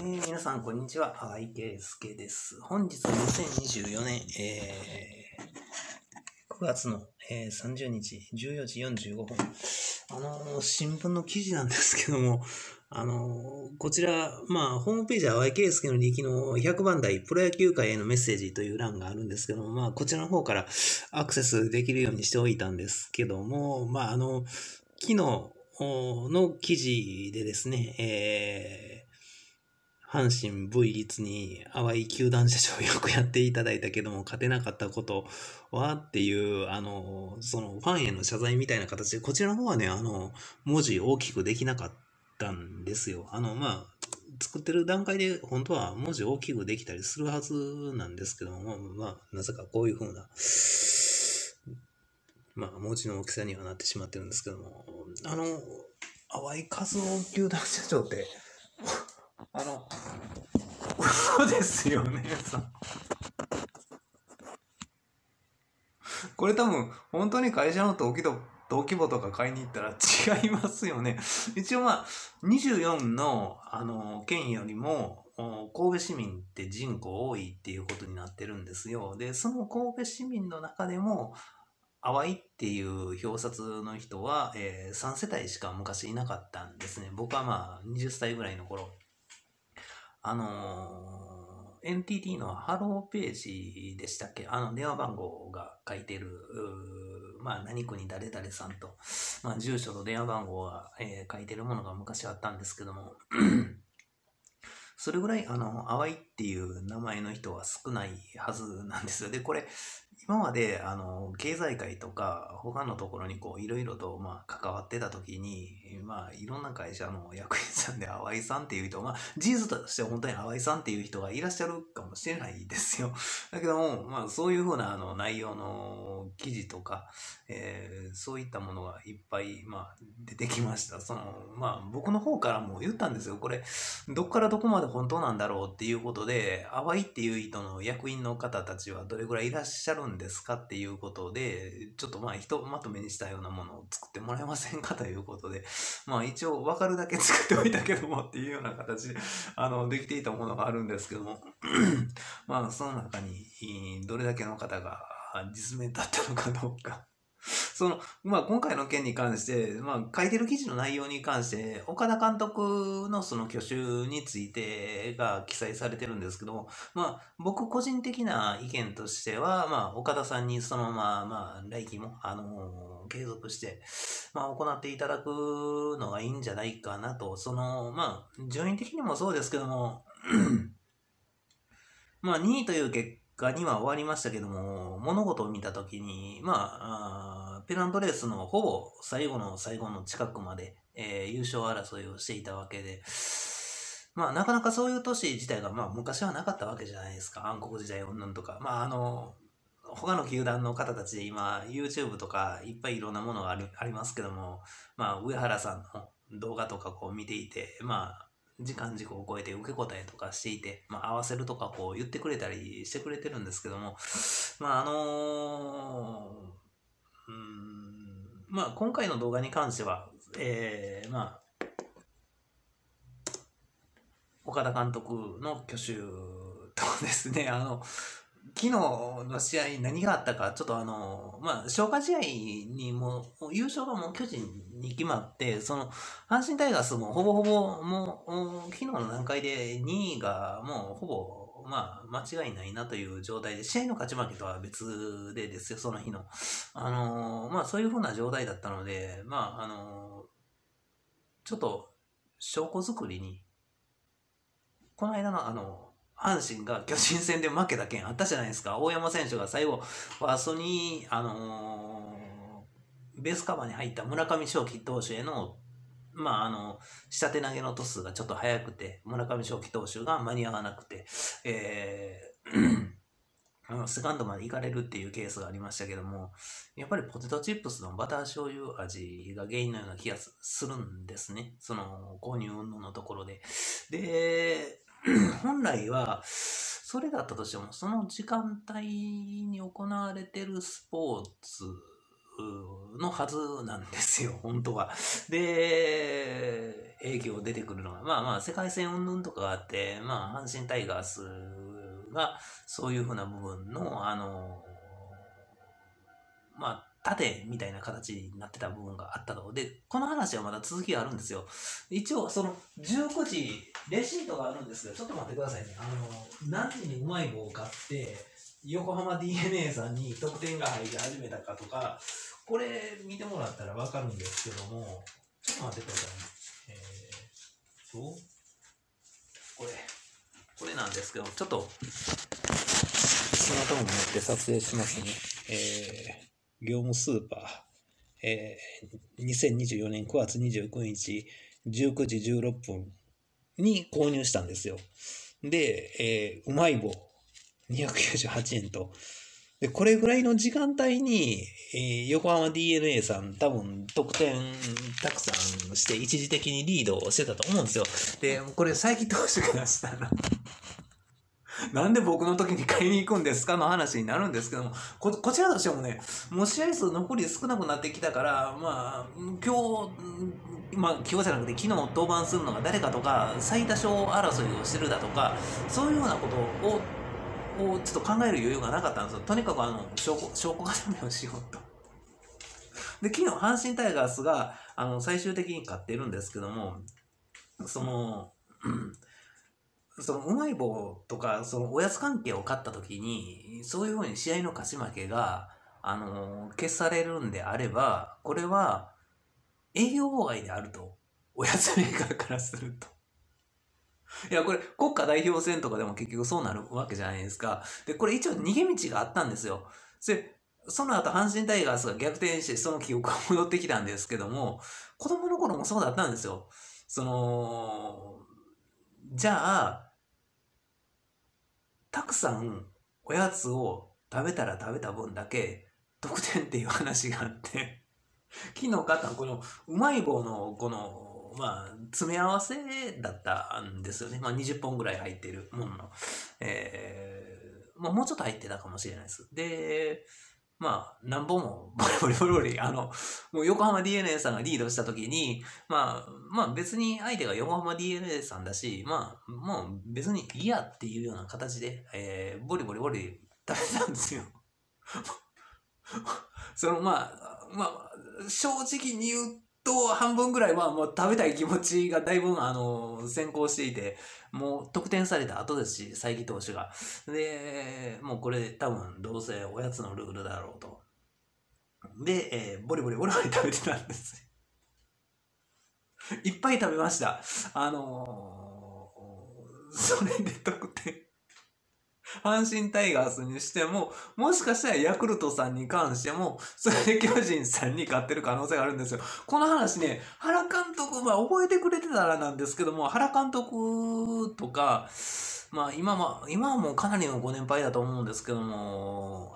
皆さん、こんにちは。淡井圭介です。本日2024年、9月の、30日、14時45分。新聞の記事なんですけども、こちら、ホームページは淡井圭介の力の100番台プロ野球界へのメッセージという欄があるんですけども、こちらの方からアクセスできるようにしておいたんですけども、昨日の記事でですね、阪神 V 率に淡い球団社長よくやっていただいたけども勝てなかったことはっていうそのファンへの謝罪みたいな形でこちらの方はね文字大きくできなかったんですよ。作ってる段階で本当は文字大きくできたりするはずなんですけどもなぜかこういう風な文字の大きさにはなってしまってるんですけども淡井和夫球団社長って嘘ですよね。これ多分本当に会社の登記簿とか買いに行ったら違いますよね。一応24の県よりも神戸市民って人口多いっていうことになってるんですよ。で、その神戸市民の中でも淡いっていう表札の人は、3世帯しか昔いなかったんですね。僕は20歳ぐらいの頃。NTT のハローページでしたっけ電話番号が書いてる、何区に誰々さんと、住所と電話番号が、書いてるものが昔あったんですけども、それぐらい、淡いっていう名前の人は少ないはずなんですよ。で、これ、今まで、経済界とか、他のところにいろいろと、関わってた時に、いろんな会社の役員さんで淡井さんっていう人、事実として本当に淡井さんっていう人がいらっしゃるかもしれないですよ。だけども、そういうふうな、内容の記事とか、そういったものがいっぱい、出てきました。僕の方からも言ったんですよ。これ、どっからどこまで本当なんだろうっていうことで、淡いっていう人の役員の方たちはどれぐらいいらっしゃるんですかっていうことで、ちょっとひとまとめにしたようなものを作ってもらえませんかということで、一応分かるだけ作っておいたけどもっていうような形で、できていたものがあるんですけども、その中にどれだけの方が実名だったのかどうか。今回の件に関して、書いてる記事の内容に関して、岡田監督のその去就についてが記載されてるんですけども、僕個人的な意見としては、岡田さんにそのまま、来期も、継続して、行っていただくのがいいんじゃないかなと、順位的にもそうですけども、2位という結果には終わりましたけども、物事を見たときに、ペナントレースのほぼ最後の最後の近くまで、優勝争いをしていたわけで、なかなかそういう年自体が、昔はなかったわけじゃないですか。暗黒時代云々とか。他の球団の方たちで今、YouTube とかいっぱいいろんなものがありますけども、上原さんの動画とか見ていて、時間軸を超えて受け答えとかしていて、合わせるとか言ってくれたりしてくれてるんですけども、今回の動画に関しては、岡田監督の去就とですね、昨日の試合何があったか、ちょっと消化試合にも優勝がもう巨人に決まって、その阪神タイガースもほぼほぼもう昨日の段階で2位がもうほぼ間違いないなという状態で、試合の勝ち負けとは別でですよ、その日の。そういう風な状態だったので、ちょっと証拠作りに、この間の阪神が巨人戦で負けた件あったじゃないですか。大山選手が最後、ファーストに、ベースカバーに入った村上頌樹投手への、下手投げのトスがちょっと早くて、村上頌樹投手が間に合わなくて、セカンドまで行かれるっていうケースがありましたけども、やっぱりポテトチップスのバター醤油味が原因のような気がするんですね。その購入云々のところで。で、本来は、それだったとしても、その時間帯に行われてるスポーツのはずなんですよ、本当は。で、影響出てくるのが、まあまあ、世界戦云々とかがあって、まあ、阪神タイガースが、そういうふうな部分の、まあ、盾みたいな形になってた部分があったと。で、この話はまだ続きがあるんですよ。一応、その19時、レシートがあるんですけど、ちょっと待ってくださいね。何時にうまい棒を買って、横浜 DNA さんに得点が入り始めたかとか、これ見てもらったらわかるんですけども、ちょっと待ってくださいね。これなんですけど、ちょっと、スマートフォン持って撮影しますね。業務スーパー、2024年9月29日19時16分に購入したんですよ。で、うまい棒298円と。で、これぐらいの時間帯に、横浜 DNA さん多分得点たくさんして一時的にリードをしてたと思うんですよ。で、これ佐伯投手が出したらなんで僕の時に買いに行くんですかの話になるんですけども、こちらとしてもね、もう試合数残り少なくなってきたから、まあ、今日じゃなくて昨日登板するのが誰かとか、最多勝争いをしてるだとか、そういうようなことをちょっと考える余裕がなかったんですよ。とにかく証拠固めをしようと。で、昨日阪神タイガースが最終的に勝ってるんですけども、そのうまい棒とか、そのおやつ関係を買ったときに、そういうふうに試合の勝ち負けが、消されるんであれば、これは営業妨害であると。おやつメーカーからすると。いや、これ国家代表戦とかでも結局そうなるわけじゃないですか。で、これ一応逃げ道があったんですよ。その後阪神タイガースが逆転してその記憶が戻ってきたんですけども、子供の頃もそうだったんですよ。じゃあ、たくさんおやつを食べたら食べた分だけ得点っていう話があって、昨日買ったこのうまい棒のこの、詰め合わせだったんですよね。20本ぐらい入っているものの。もうちょっと入ってたかもしれないです。で、何本もボリ、もう横浜 DNA さんがリードしたときに、別に相手が横浜 DNA さんだし、もう別にいいやっていうような形で、ボリ食べたんですよ。正直に言うと、半分ぐらいはもう食べたい気持ちがだいぶ先行していて、もう得点された後ですし、佐伯投手が。で、もうこれ多分どうせおやつのルールだろうと。で、ボリ食べてたんですよ。いっぱい食べました。それで得点。阪神タイガースにしても、もしかしたらヤクルトさんに関しても、それで巨人さんに勝ってる可能性があるんですよ。この話ね、原監督、覚えてくれてたらなんですけども、原監督とか、今はもうかなりのご年配だと思うんですけども、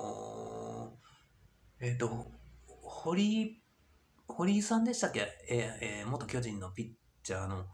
堀井さんでしたっけ、元巨人のピッチャーの、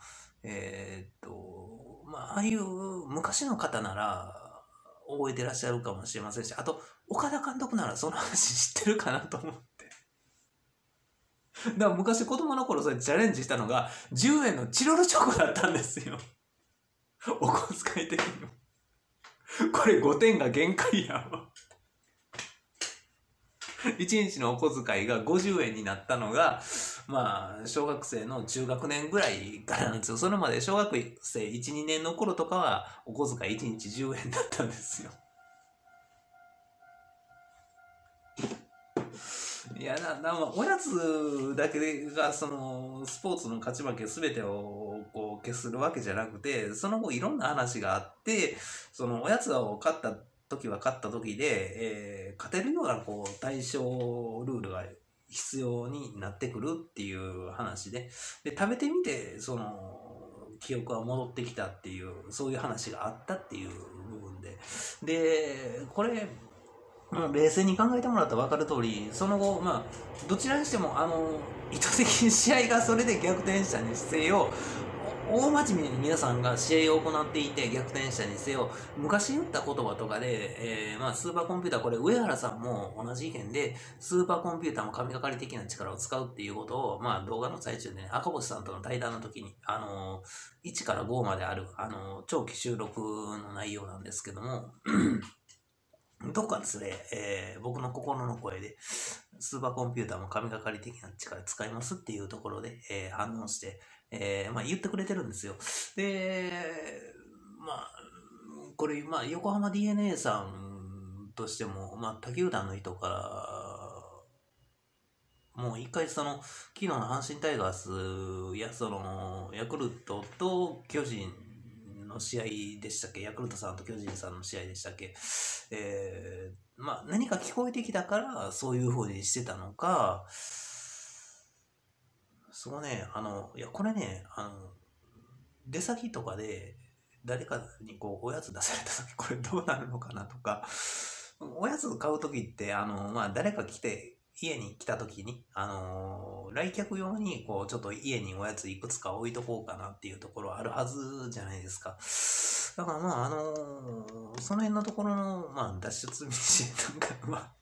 ああいう昔の方なら覚えてらっしゃるかもしれませんし、あと、岡田監督ならその話知ってるかなと思って。だから昔子供の頃それチャレンジしたのが、10円のチロルチョコだったんですよ。お小遣い的にも。これ5点が限界やわ。1日のお小遣いが50円になったのが、小学生の中学年ぐらいからなんですよ。それまで小学生1、2年の頃とかは、お小遣い1日10円だったんですよ。いや、おやつだけが、スポーツの勝ち負け全てを消するわけじゃなくて、その後いろんな話があって、おやつを買った時は勝った時で、勝てるような対象ルールが必要になってくるっていう話で、食べてみて記憶が戻ってきたっていう、そういう話があったっていう部分で、これ冷静に考えてもらったら分かる通り、その後どちらにしても意図的に試合がそれで逆転したにせよ、 大真面目に皆さんが試合を行っていて逆転したにせよ、昔言った言葉とかで、まあ、スーパーコンピューター、これ上原さんも同じ意見で、スーパーコンピューターも神がかり的な力を使うっていうことを、まあ、動画の最中でね、赤星さんとの対談の時に、1から5まである、長期収録の内容なんですけども、どっかですね、僕の心の声で、スーパーコンピューターも神がかり的な力使いますっていうところで、反応して、まあ言ってくれてるんですよ。で、まあ、これ、まあ横浜 DNA さんとしても、まあ他球団の人から、もう一回昨日の阪神タイガースやヤクルトと巨人の試合でしたっけ、ヤクルトさんと巨人さんの試合でしたっけ、まあ何か聞こえてきたからそういう風にしてたのか、そうね、いやこれね、出先とかで誰かにこうおやつ出された時これどうなるのかなとか、おやつ買う時ってまあ誰か家に来た時に、来客用にこうちょっと家におやついくつか置いとこうかなっていうところあるはずじゃないですか。だからまあその辺のところの、まあ、脱出道なんかまあ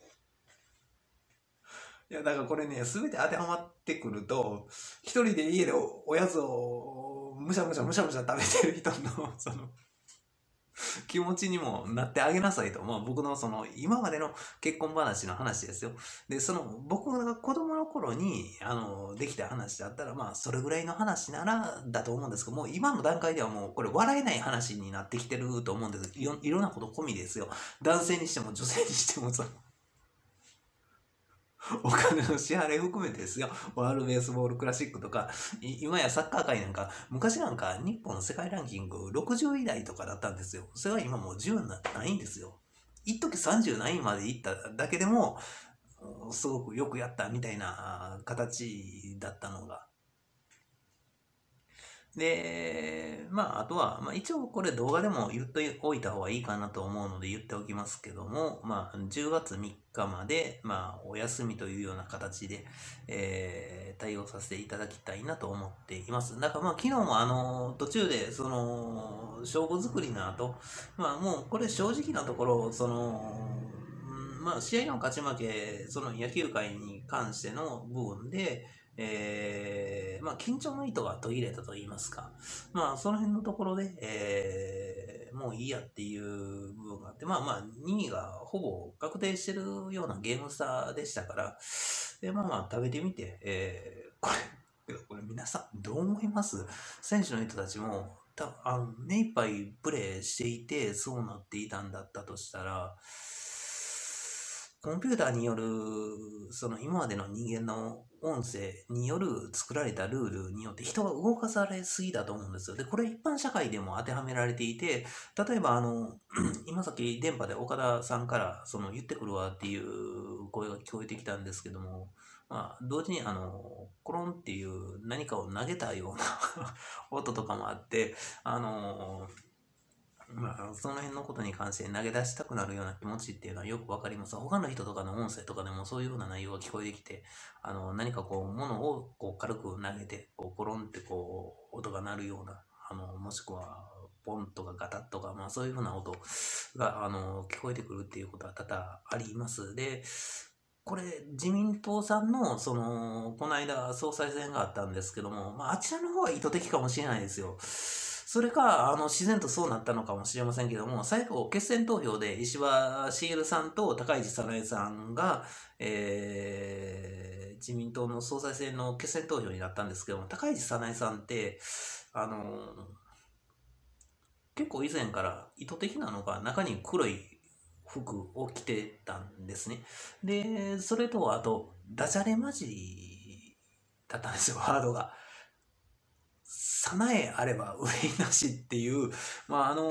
いやだからこれね全て当てはまってくると、一人で家でおやつをむしゃむしゃ食べてる人の気持ちにもなってあげなさいと。まあ僕の今までの結婚話の話ですよ。で、僕が子供の頃に、できた話だったら、まあそれぐらいの話ならだと思うんですけども、今の段階ではもうこれ笑えない話になってきてると思うんです。いろんなこと込みですよ。男性にしても女性にしてもお金の支払い含めてですよ。ワールドベースボールクラシックとか、今やサッカー界なんか、昔なんか日本世界ランキング60位台とかだったんですよ。それは今もう10ないんですよ。一時30何位まで行っただけでも、すごくよくやったみたいな形だったのが。で、まあ、あとは、まあ、一応これ動画でも言っておいた方がいいかなと思うので言っておきますけども、まあ、10月3日まで、まあ、お休みというような形で、対応させていただきたいなと思っています。だからまあ、昨日も途中で、勝負作りの後、まあ、もうこれ正直なところ、まあ、試合の勝ち負け、野球界に関しての部分で、まあ、緊張の糸が途切れたと言いますか、まあ、その辺のところで、もういいやっていう部分があって、まあまあ、2位がほぼ確定してるようなゲーム差でしたから、で、まあまあ、食べてみて、これ皆さんどう思います？選手の人たちも、目いっぱいプレーしていて、そうなっていたんだったとしたら、コンピューターによる、今までの人間の音声による作られたルールによって人が動かされすぎだと思うんですよ。で、これ一般社会でも当てはめられていて、例えば今さっき電波で岡田さんから言ってくるわっていう声が聞こえてきたんですけども、まあ、同時にコロンっていう何かを投げたような音とかもあって、まあ、その辺のことに関して投げ出したくなるような気持ちっていうのはよくわかります。他の人とかの音声とかでもそういうような内容が聞こえてきて、何かこう、物をこう軽く投げて、こう、コロンってこう、音が鳴るような、もしくは、ポンとかガタッとか、まあそういうふうな音が、聞こえてくるっていうことは多々あります。で、これ、自民党さんの、この間、総裁選があったんですけども、まあ、あちらの方は意図的かもしれないですよ。それか、自然とそうなったのかもしれませんけども、最後、決選投票で石破茂さんと高市早苗さんが、自民党の総裁選の決選投票になったんですけども、高市早苗さんって、結構以前から意図的なのが中に黒い服を着てたんですね。で、それと、あと、ダジャレマジだったんですよ、ワードが。さなえあれば憂いなしっていう、まあ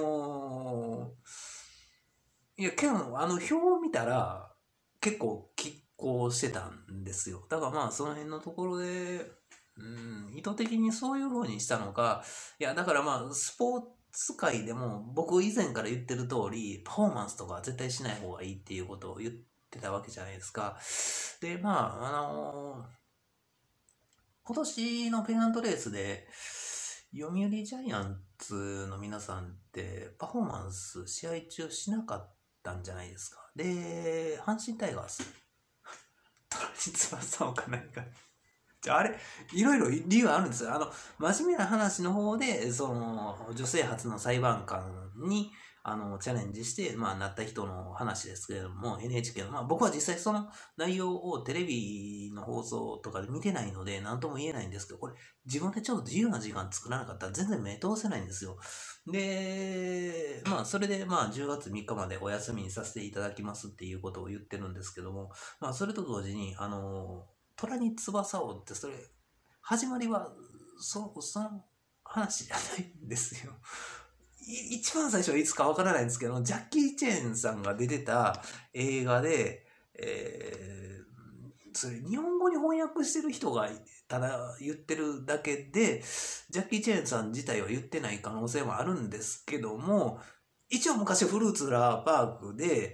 いや、けど、表を見たら、結構拮抗してたんですよ。だからまあ、その辺のところで、意図的にそういう風にしたのか、いや、だからまあ、スポーツ界でも、僕以前から言ってる通り、パフォーマンスとかは絶対しない方がいいっていうことを言ってたわけじゃないですか。で、まあ、今年のペナントレースで、 読売ジャイアンツの皆さんってパフォーマンス試合中しなかったんじゃないですか。で、阪神タイガース、虎に翼をか何か。あれ、いろいろ理由あるんですよ。真面目な話の方で、女性初の裁判官に、チャレンジして、まあ、なった人の話ですけれども、NHK の、まあ、僕は実際その内容をテレビの放送とかで見てないので、なんとも言えないんですけど、これ、自分でちょっと自由な時間作らなかったら全然目通せないんですよ。で、まあ、それで、まあ、10月3日までお休みにさせていただきますっていうことを言ってるんですけども、まあ、それと同時に、虎に翼をってそれ始まりはその話じゃないんですよ。一番最初はいつかわからないんですけど、ジャッキー・チェーンさんが出てた映画で、それ日本語に翻訳してる人がただ言ってるだけで、ジャッキー・チェーンさん自体は言ってない可能性もあるんですけども、一応昔フルーツラーパークで、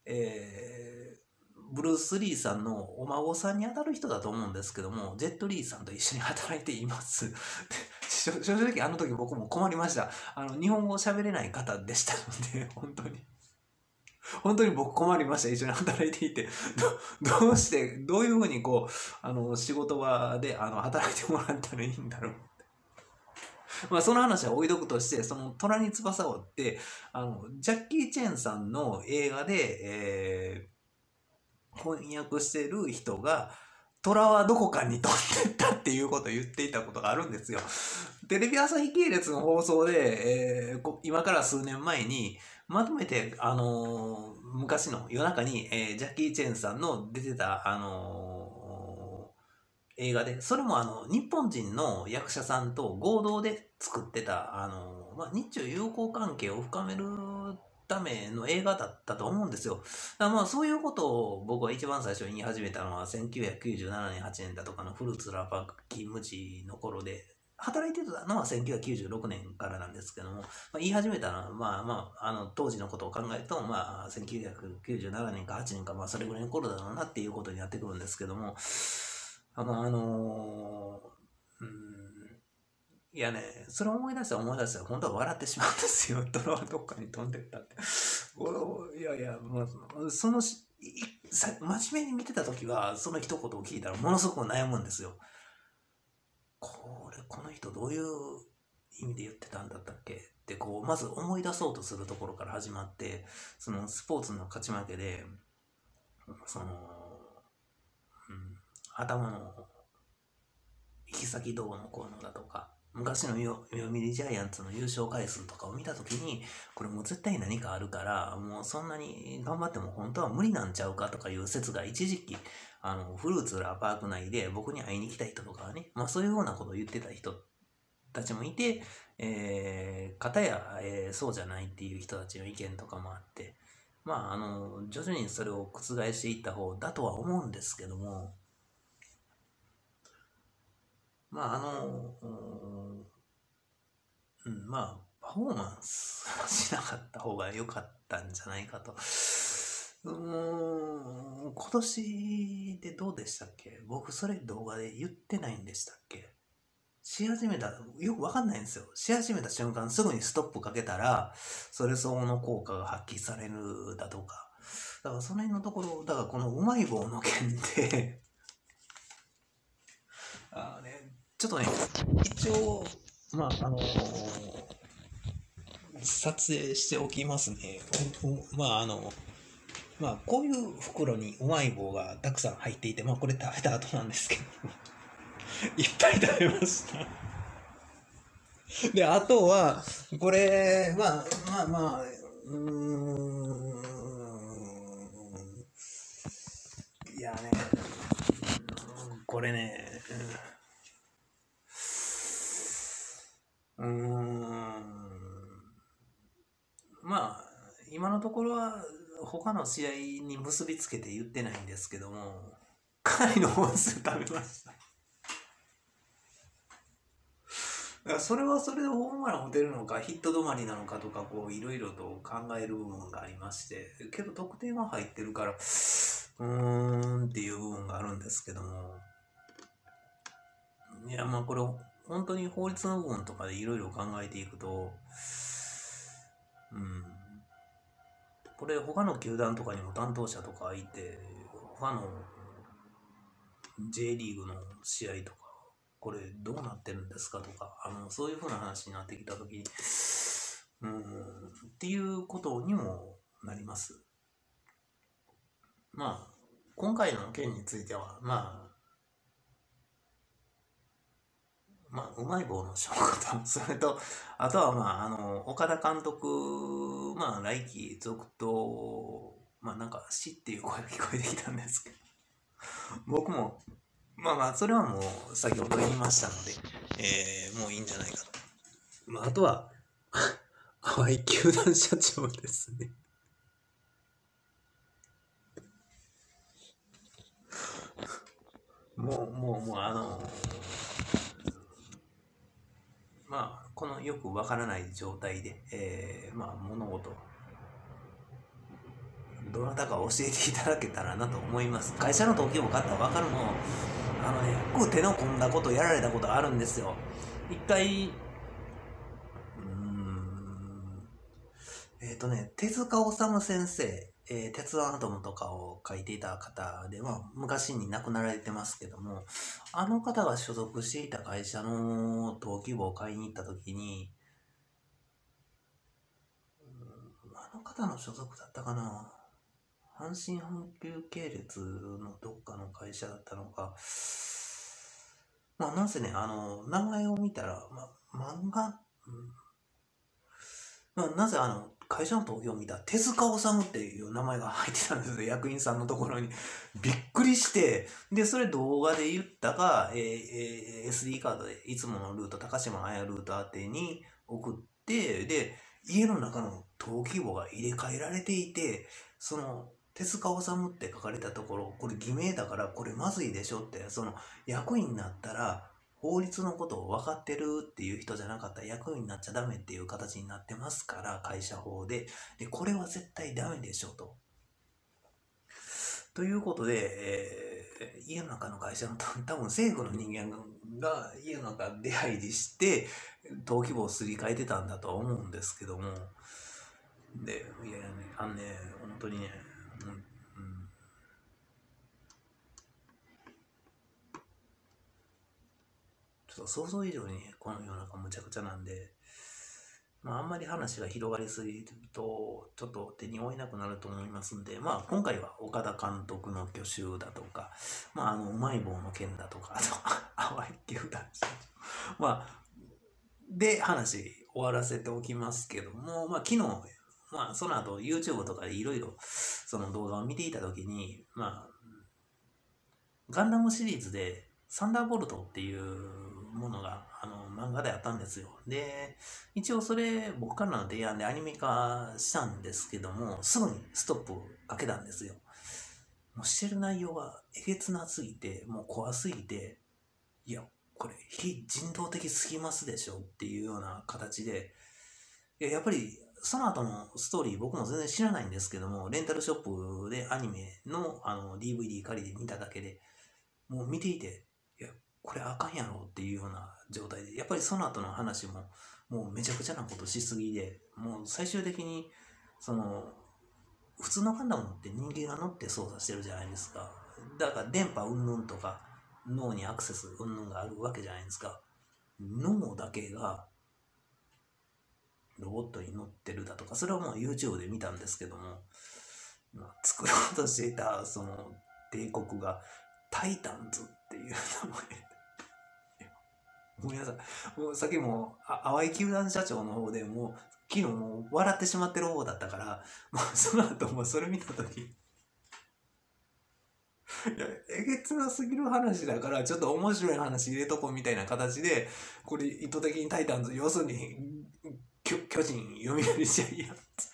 ブルース・リーさんのお孫さんにあたる人だと思うんですけども、ジェット・リーさんと一緒に働いています。正直あの時僕も困りました。日本語喋れない方でしたので、本当に僕困りました。一緒に働いていて。どうして、どういうふうに仕事場で働いてもらったらいいんだろう。まあ、その話は置いとくとして、その虎に翼をって、ジャッキー・チェンさんの映画で、翻訳してる人が、虎はどこかに飛んでったっていうことを言っていたことがあるんですよ。テレビ朝日系列の放送で、今から数年前に、まとめて、昔の夜中に、ジャッキー・チェンさんの出てた、映画で、それも日本人の役者さんと合同で作ってた、まあ、日中友好関係を深めるための映画だったと思うんですよ。だからまあそういうことを僕は一番最初に言い始めたのは1997年、8年だとかのフルーツラーパーク勤務時の頃で、働いてたのは1996年からなんですけども、まあ、言い始めたのは、当時のことを考えると、まあ、1997年か8年か、まあ、それぐらいの頃だろうなっていうことになってくるんですけども、いやね、それを思い出したら、本当は笑ってしまうんですよ。ドラはどっかに飛んでったって。いやいや、もう、真面目に見てた時は、その一言を聞いたら、ものすごく悩むんですよ。この人どういう意味で言ってたんだったっけって、まず思い出そうとするところから始まって、そのスポーツの勝ち負けで、頭の行き先どうのこうのだとか、昔の読売ジャイアンツの優勝回数とかを見たときに、これもう絶対何かあるから、もうそんなに頑張っても本当は無理なんちゃうかとかいう説が一時期、フルーツラーパーク内で僕に会いに来た人とかはね、まあそういうようなことを言ってた人たちもいて、片や、そうじゃないっていう人たちの意見とかもあって、まあ徐々にそれを覆していった方だとは思うんですけども、まあまあ、パフォーマンスはしなかった方が良かったんじゃないかと。今年でどうでしたっけ？僕それ動画で言ってないんでしたっけ？し始めた、よくわかんないんですよ。し始めた瞬間すぐにストップかけたら、それ相応の効果が発揮されるだとか。だからその辺のところ、だからこのうまい棒の件でちょっとね、一応、まあ、撮影しておきますね。こういう袋にうまい棒がたくさん入っていて、まあ、これ食べた後なんですけど、いっぱい食べました。で、あとは、これ、いやね、これね、まあ、今のところは他の試合に結びつけて言ってないんですけども、かなりの本数食べました。だからそれはそれでホームラン打てるのか、ヒット止まりなのかとか、いろいろと考える部分がありまして、けど得点は入ってるから、っていう部分があるんですけども、いや、まあこれ、 本当に法律の部分とかでいろいろ考えていくと、これ他の球団とかにも担当者とかいて、他の J リーグの試合とか、これどうなってるんですかとか、そういうふうな話になってきたときに、っていうことにもなります。まあ、今回の件については、うまい棒の証拠と、それと、あとは、岡田監督、来季続投、なんか、死っていう声が聞こえてきたんですけど、僕も、それはもう、先ほど言いましたので、もういいんじゃないかと。あとは、淡い球団社長ですね。このよくわからない状態で、物事、どなたか教えていただけたらなと思います。会社の登記簿買ったらわかるの、よく手の込んだことやられたことあるんですよ。一回、手塚治虫先生、鉄腕アトムとかを書いていた方で、昔に亡くなられてますけども、あの方が所属していた会社の登記簿を買いに行ったときに、あの方の所属だったかな、阪神阪急系列のどっかの会社だったのか、なんせね、名前を見たら、漫画、なぜ会社の登記を見たら手塚治虫っていう名前が入ってたんですよ、役員さんのところに。びっくりして、で、それ動画で言ったか、SD カードでいつものルート、高島彩ルート宛てに送って、で、家の中の登記簿が入れ替えられていて、その、手塚治虫って書かれたところ、これ偽名だからこれまずいでしょって、その、役員になったら、法律のことを分かってるっていう人じゃなかったら役員になっちゃダメっていう形になってますから、会社法で。で、これは絶対ダメでしょと。ということで、家の中の会社の多分政府の人間が家の中出入りして、登記簿をすり替えてたんだとは思うんですけども。で、本当にね、ちょっと想像以上にこの世の中むちゃくちゃなんで、あんまり話が広がりすぎると、ちょっと手に負えなくなると思いますんで、今回は岡田監督の去就だとか、うまい棒の件だとか、あと、淡い球団社長。で、話終わらせておきますけども、昨日、その後 YouTube とかでいろいろその動画を見ていたときに、ガンダムシリーズでサンダーボルトっていうものが漫画であったんですよ。で、一応それ僕からの提案でアニメ化したんですけども、すぐにストップかけたんですよ。もうしてる内容がえげつなすぎて、もう怖すぎて、いや、これ非人道的すぎますでしょっていうような形で、やっぱりその後のストーリー僕も全然知らないんですけども、レンタルショップでアニメのDVD 借りて見ただけで、もう見ていて、いや、これあかんやろっていうような状態で、やっぱりその後の話も、もうめちゃくちゃなことしすぎで、もう最終的に、普通のガンダムって人間が乗って操作してるじゃないですか。だから電波云々とか、脳にアクセス云々があるわけじゃないですか。脳だけが、ロボットに乗ってるだとか、それはもう YouTube で見たんですけども、作ろうとしていたその帝国がタイタンズっていう名前。ごめんなさい。もうさっきも淡い球団社長の方でもう昨日もう笑ってしまってる方だったから、その後もそれ見たとき、いや、えげつなすぎる話だから、ちょっと面白い話入れとこうみたいな形で、これ意図的にタイタンズ、要するに巨人読売ジャイアンツ。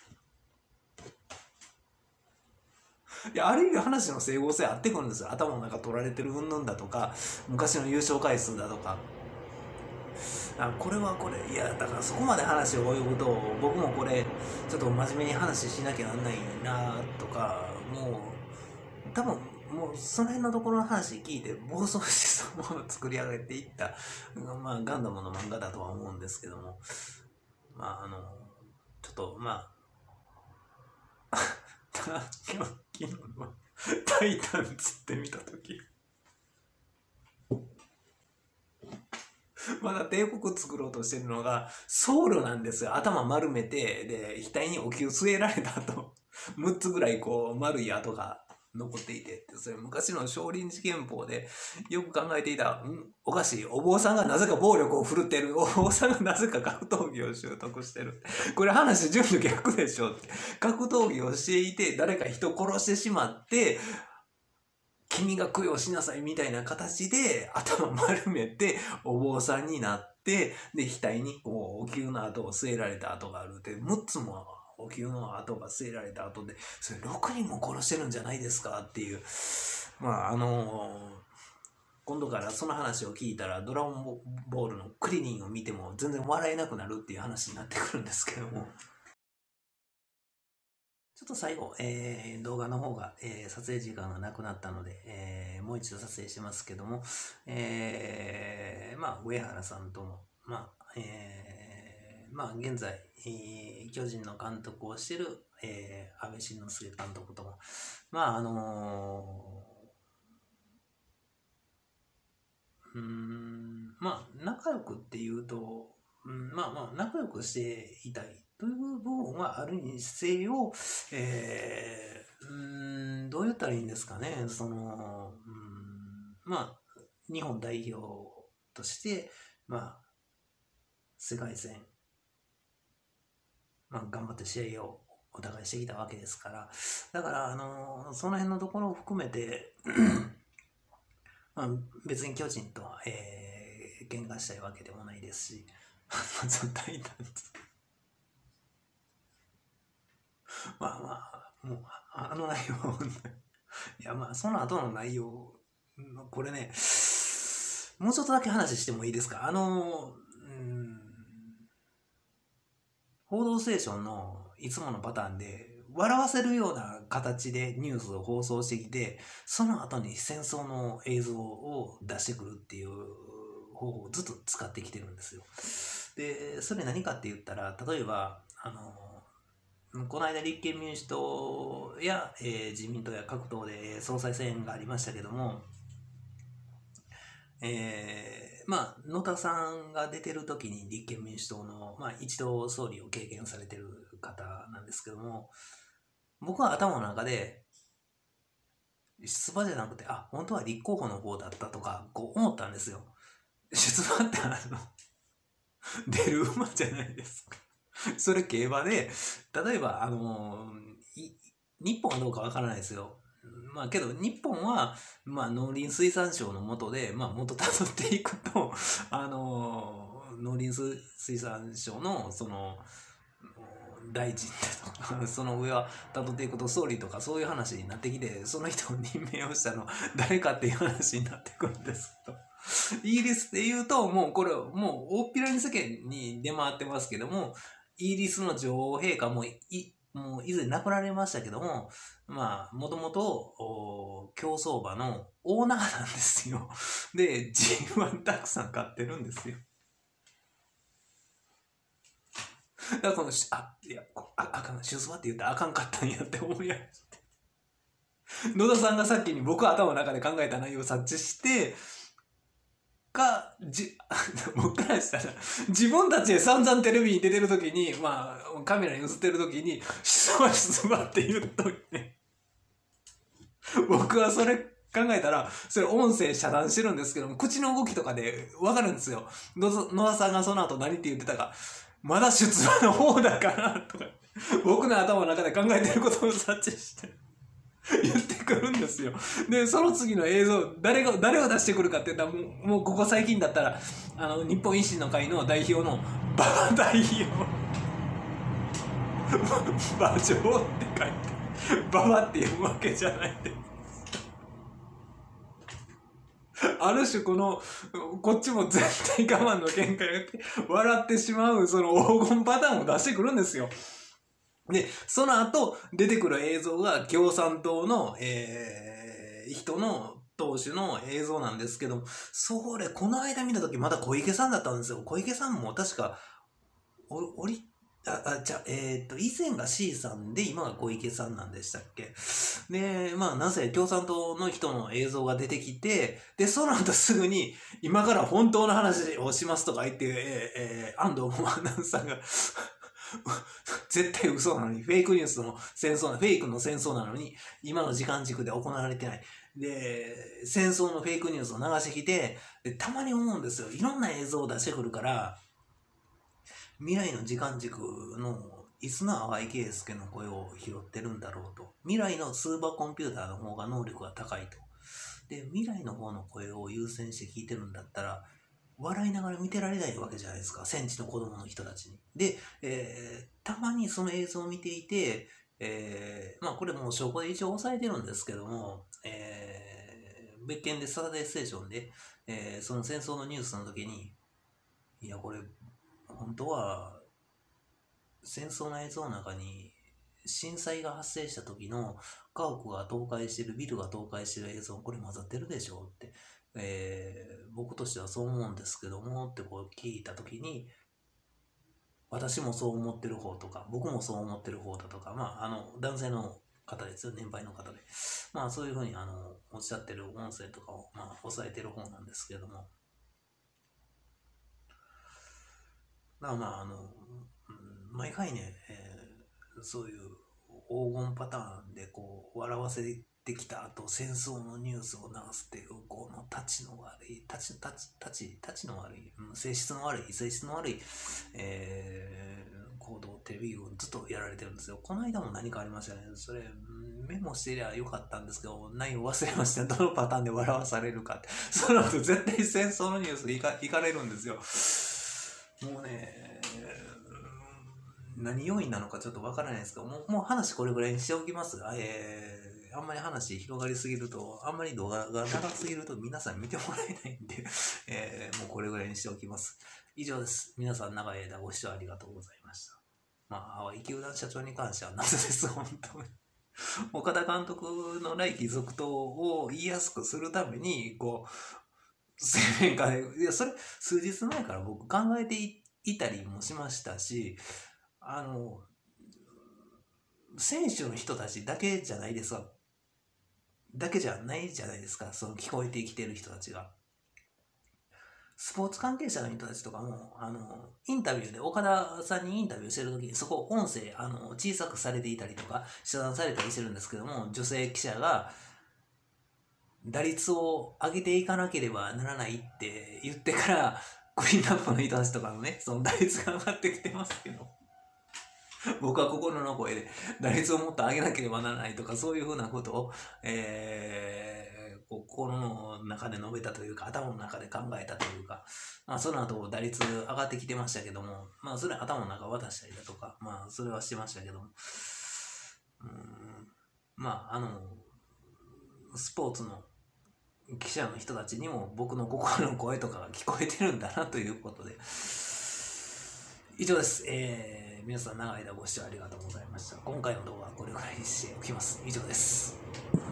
いや、ある意味話の整合性あってくるんですよ。頭の中取られてる云々だとか、昔の優勝回数だとか。これはこれ、いや、だからそこまで話を及ぶと、僕もこれ、ちょっと真面目に話しなきゃなんないなとか、もう、多分、ももうその辺のところの話聞いて暴走してそのものを作り上げていった、まあガンダムの漫画だとは思うんですけども、まあちょっとまあ昨日はタイタンつってみたときまだ帝国作ろうとしてるのがソウルなんですよ。頭丸めて、で、額にお灸据えられた後、6つぐらいこう丸い跡が残っていて、それ昔の少林寺拳法でよく考えていた、おかしい。お坊さんがなぜか暴力を振るってる。お坊さんがなぜか格闘技を習得してる。これ話順序逆でしょって。格闘技をしていて、誰か人殺してしまって、君が供養しなさいみたいな形で頭丸めてお坊さんになって、で、額にこうお灸の跡を据えられた跡があるって、6つもお灸の跡が据えられた跡で、それ6人も殺してるんじゃないですかっていう。まあ今度からその話を聞いたら、ドラゴンボールのクリリンを見ても全然笑えなくなるっていう話になってくるんですけども。ちょっと最後、動画の方が、撮影時間がなくなったので、もう一度撮影しますけども、まあ、上原さんとも、まあ、まあ、現在、巨人の監督をしている、安倍晋之助監督とも、まあ、まあ、仲良くっていうと、まあ、仲良くしていたいという部分はあるにせよ、どう言ったらいいんですかね、まあ、日本代表として、まあ、世界戦、まあ、頑張って試合をお互いしてきたわけですから、だから、その辺のところを含めて、まあ、別に巨人と、喧嘩したいわけでもないですし、タイタンズまあ、もう、内容いや、まあ、その後の内容、これね、もうちょっとだけ話してもいいですか？報道ステーションのいつものパターンで、笑わせるような形でニュースを放送してきて、その後に戦争の映像を出してくるっていう方法をずっと使ってきてるんですよ。で、それ何かって言ったら、例えば、この間立憲民主党や、自民党や各党で総裁選がありましたけども、まあ、野田さんが出てる時に立憲民主党の、まあ、一度総理を経験されてる方なんですけども、僕は頭の中で、出馬じゃなくて、本当は立候補の方だったとか、こう思ったんですよ。出馬って出る馬じゃないですか。それ競馬で、例えば、日本はどうかわからないですよ。まあけど日本は、まあ、農林水産省の下で、まあ、元たどっていくと、農林水産省のその大臣とかその上はたどっていくと総理とかそういう話になってきて、その人を任命をしたの誰かっていう話になってくるんですけど、イギリスで言うともうこれもう大っぴらに世間に出回ってますけども、イギリスの女王陛下も以前亡くなられましたけども、まあ、もともと競走馬のオーナーなんですよ。で、G1 たくさん買ってるんですよ。だからこの、あかん、出馬って言ったらあかんかったんやって思いやして。野田さんがさっきに僕は頭の中で考えた内容を察知して、僕からしたら自分たちで散々テレビに出てる時に、まあカメラに映ってる時に出馬って言っといて、僕はそれ考えたらそれ音声遮断してるんですけども、口の動きとかで分かるんですよ。野田さんがその後何って言ってたか、まだ出馬の方だからとか、僕の頭の中で考えてることを察知して言ってくるんですよ。で、その次の映像、誰を出してくるかって言ったら、もうここ最近だったら、日本維新の会の代表の馬場代表。馬上って書いて、馬場って読むわけじゃないで。ある種こっちも絶対我慢の限界があって、笑ってしまう、その黄金パターンを出してくるんですよ。で、その後出てくる映像が共産党の、 人の投手の映像なんですけど、この間見たときまだ小池さんだったんですよ。小池さんも確か、以前が C さんで、今が小池さんなんでしたっけ。で、まあ、なぜ共産党の人の映像が出てきて、で、その後すぐに、今から本当の話をしますとか言って、安藤アナウンサーが、絶対嘘なのに、フェイクニュースの戦争フェイクの戦争なのに、今の時間軸で行われてない。で、戦争のフェイクニュースを流してきて、でたまに思うんですよ。いろんな映像を出してくるから、未来の時間軸のいつの淡井圭介の声を拾ってるんだろうと。未来のスーパーコンピューターの方が能力が高いと。で、未来の方の声を優先して聞いてるんだったら、笑いながら見てられないわけじゃないですか。戦地の子供の人たちに。で、たまにその映像を見ていて、まあこれもう証拠で一応押さえてるんですけども、別件でサタデーステーションで、その戦争のニュースの時に、いやこれ、本当は戦争の映像の中に震災が発生した時の家屋が倒壊してる、ビルが倒壊してる映像、これ混ざってるでしょって、僕としてはそう思うんですけどもってこう聞いた時に、私もそう思ってる方とか、僕もそう思ってる方だとか、まあ男性の方ですよ、年配の方で、まあそういうふうにおっしゃってる音声とかをまあ抑えてる方なんですけども、まあ毎回ね、そういう黄金パターンでこう笑わせてきた後、戦争のニュースを流すっていう、この立ちの悪い、性質の悪い、行動、テレビをずっとやられてるんですよ。この間も何かありましたね。それ、メモしてりゃよかったんですけど、内容忘れました。どのパターンで笑わされるかって。その後絶対戦争のニュース行かれるんですよ。もうね、何要因なのかちょっとわからないですけど、もう話これぐらいにしておきます。あんまり話広がりすぎると、あんまり動画が長すぎると皆さん見てもらえないんで、もうこれぐらいにしておきます。以上です。皆さん長い間ご視聴ありがとうございました。まあ、淡井球団社長に関しては謎です、本当に。岡田監督の来季続投を言いやすくするために、こう、水面下で、いや、それ、数日前から僕考えていたりもしましたし、選手の人たちだけじゃないですか。だけじゃないじゃないですか。その聞こえてきてる人たちが。スポーツ関係者の人たちとかも、インタビューで岡田さんにインタビューしてるときに、そこ音声、小さくされていたりとか、遮断されたりしてるんですけども、女性記者が、打率を上げていかなければならないって言ってから、クリーンアップの人たちとかのね、その打率が上がってきてますけど、僕は心の声で打率をもっと上げなければならないとか、そういうふうなことを、心の中で述べたというか、頭の中で考えたというか、まあ、その後打率上がってきてましたけども、まあ、それは頭の中渡したりだとか、まあ、それはしてましたけども、まあ、スポーツの記者の人たちにも僕の心の声とかが聞こえてるんだなということで、以上です。皆さん長い間ご視聴ありがとうございました。今回の動画はこれぐらいにしておきます。以上です。